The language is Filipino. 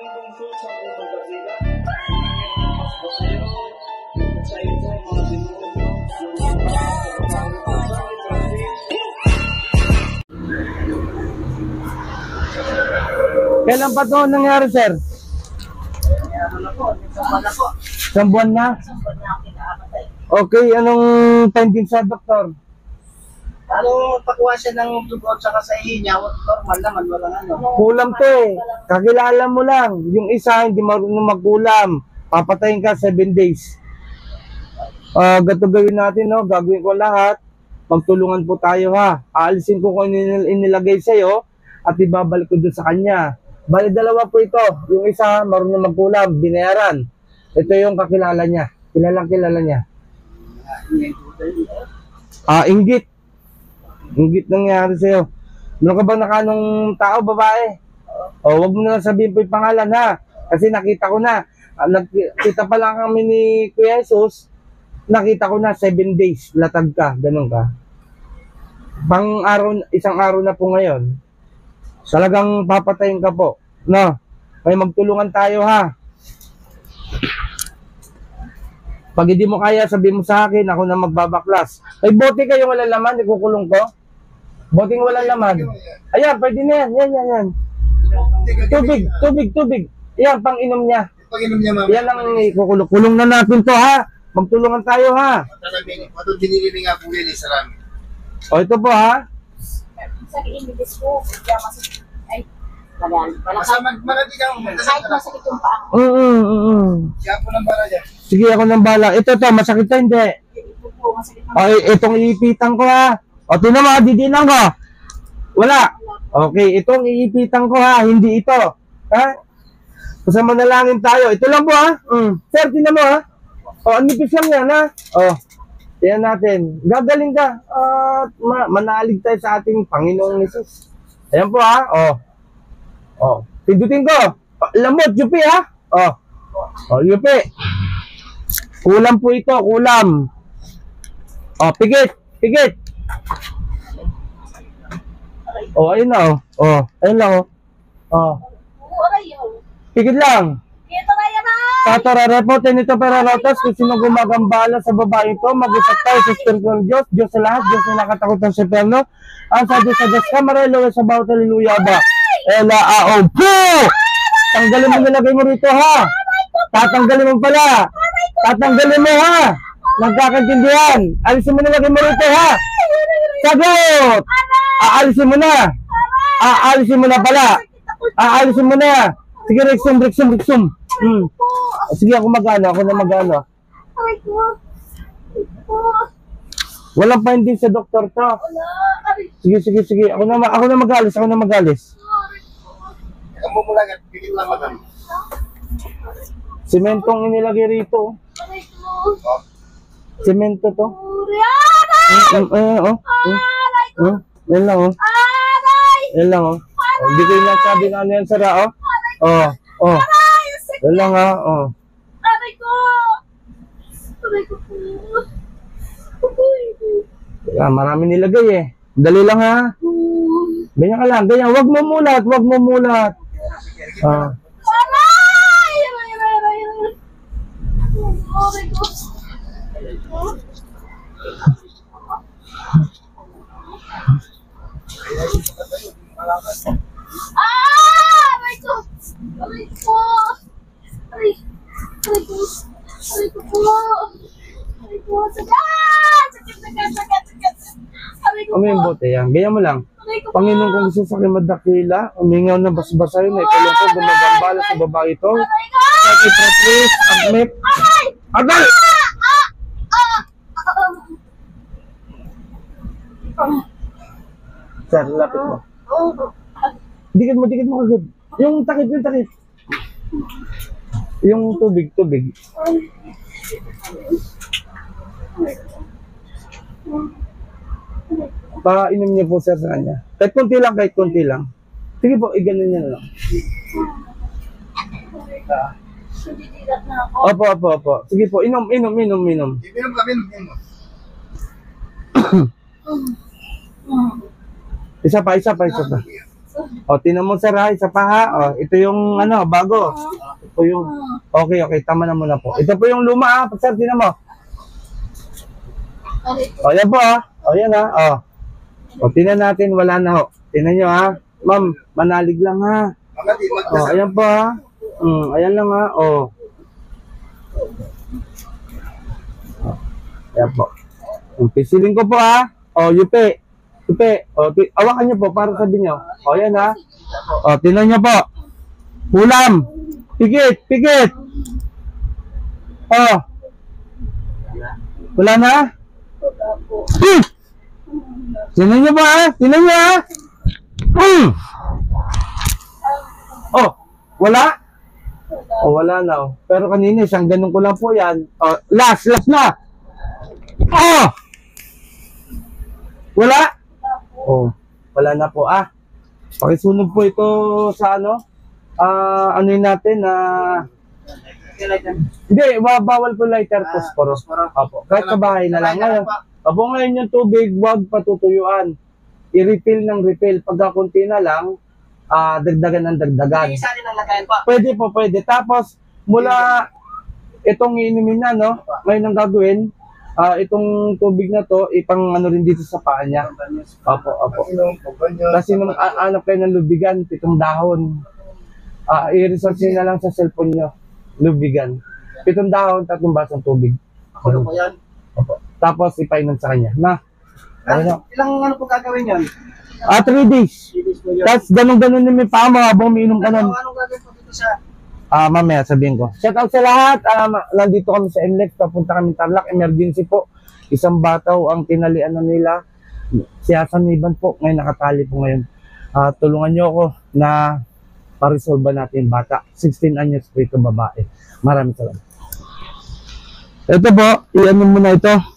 Kailan pa ito nangyari, sir? Isang buwan na? Okay, anong finding sa doktor? Ano, pakuha siya ng dugo at saka sa ihinya, normal naman, walang ano. Kulam to eh. Kakilala mo lang. Yung isa, hindi marunong magkulam. Papatayin ka 7 days. Gato gawin natin, no? Gagawin ko lahat. Magtulungan po tayo, ha? Aalisin ko kung inilagay sa'yo at ibabalik ko doon sa kanya. Bali, dalawa po ito. Yung isa, marunong magkulam, binayaran. Ito yung kakilala niya. Kilala niya. Inggit. Inggit nangyari sa'yo. Meron ka ba nakanong tao, babae? Wag mo na lang sabihin po yung pangalan, ha? Kasi nakita ko na. Nakita pa lang kami ni Kuya Jesus. Nakita ko na 7 days. Latag ka. Ganun ka. Isang araw na po ngayon. Talagang papatayin ka po. No? Kaya magtulungan tayo, ha? Pag hindi mo kaya, sabihin mo sa akin, ako na magbabaklas. May bote kayo walang laman, ikukulong ko. Boteng walang laman. Ayan, pwede na yan. Yan. Tubig. Yan, pang-inom niya. Pag-inom niya, mama. Yan lang ikukulong. Kulong na natin to, ha? Magtulungan tayo, ha? Ito dinililing nga po yun, sarami. Ito po, ha? Sa inibis ko, ay, Kasama, malati kang kahit masakit yung paa. Siya po ng bala dyan. Sige, ako ng bala. Ito, masakit na hindi. Ito po, masakit na. Itong iipitan ko, ha? Tinan mo, didinan ko. Wala. Okay, itong iipitan ko, ha? Hindi ito. Ha? Basta manalangin tayo. Ito lang po, ha? Sir, tinan mo, ha? Nipis lang yan, ha? Tiyan natin. Gagaling ka. Manalig tayo sa ating Panginoong Jesus. Ayan po, ha? Pindutin ko. Lamot, yupi, ha? Yupi. Kulam po ito, kulam. Pigit. Ayun na, ayun lang, Pigit lang. Tatararepotin ito pero rotas kung sino gumagambala sa babae ito, mag-usap tayo sa Espiritu ng Diyos, Diyos sa lahat, Diyos na nakatakutan sa perno, ang sa Diyos kamarelo sa bawat haleluya ba? Po! Tanggalin mo nilagay mo rito, ha? Tatanggalin mo pala. Tatanggalin mo, ha? Nagkakaintindihan. Alisin mo nilagay mo rito, ha? Sagot! Aalisin mo na. Aalisin mo na pala. Aalisin mo na. Sige, Rexum. Sige, ako na mag-ano. Walang finding sa doktor to. Sige. Ako na mag-alis. Kamu mula nga, bigit lang madam. Sementong inilagay rito. Semento to. Yan lang, Yan lang, Hindi ko yung sabi na ano yan, Sara, Yan lang, Aray ko po. Marami nilagay eh. Dali lang, ha? Ganyan ka lang, ganyan. Huwag mo mulat. Aray! Aray ko. Yung bote yan. Ganyan mo lang. Panginoon kung gusto sa akin madakila, umingaw na basbasahin na ikalong ko gumagambala sa babae ito. Ipatrace, admit. Agay! Sir, lapit mo. Dikit mo kagad. Yung takip. Yung tubig. Painom niyo po, sir, sa kanya. Kahit konti lang. Sige po, iganon niya lang. Opo. Sige po, inom. Inom ka. Isa pa. O, tinan mo sir ha, isa pa ha. O, ito yung ano, bago. Ito yung, okay, tama na muna po. Ito po yung luma ha, sir, tinan mo. Aray ko. O, yan po ha. O, yan ha. O, tinan natin, wala na ho. Tinan nyo ha. Ma'am, manalig lang ha. O, ayan po ha. Ayan lang ha. O. Ayan po. Pisilin ko po ha. O, yupi. O, awakan nyo po para sabihin nyo. O, yan ha. O, tinan nyo po. Ulam. Pigit. O. Wala na? Tinan nyo po ha. Tinan nyo ha. Oh, wala? O, wala na. Oh. Pero kanina, isang ganun ko lang po yan. O, last na. Oh! Wala? Oh, wala na po Pakisunog po ito sa ano? Ano yun natin hindi, bawal po lighter posporo. Opo, kahit sa bahay na lang. Ngayon, ngayon yung tubig, huwag patutuyuan. I-refill ng refill. Pagka kunti na lang, dagdagan ng dagdagan. Isa rin ang lagayan pa. Pwede. Tapos, mula itong iinumin na, no? Ngayon ang gagawin, itong tubig na to, ipang ano rin dito sa paa niya. Opo. Kasi nung anak kayo ng lubigan, 7 dahon. I-research nyo na lang sa cellphone nyo. Lubigan. 7 dahon, 3 basong tubig. Ako po yan. Opo. Tapos, ipainom sa kanya. Ilang ano po gagawin yun? 3 days. Ibig po yun. Tapos, ganun-ganun din may paa mo habang umiinom ka nun. Anong gagawin po dito sa... Mamaya sabihin ko. Shout out sa lahat. Nandito kami sa NLEX. Papunta kami Tarlac. Emergency po. Isang bataw ang tinalian na nila. Si Hasan Iban po. Ngayon nakatali po ngayon. Tulungan nyo ako na pa-resolve natin yung bata. 16 anyos po ito babae. Maraming salamat. Ito po. I-ano mo na ito.